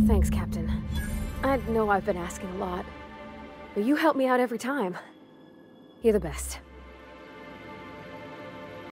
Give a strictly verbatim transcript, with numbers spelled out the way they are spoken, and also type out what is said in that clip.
Thanks, Captain. I know I've been asking a lot, but you help me out every time. You're the best.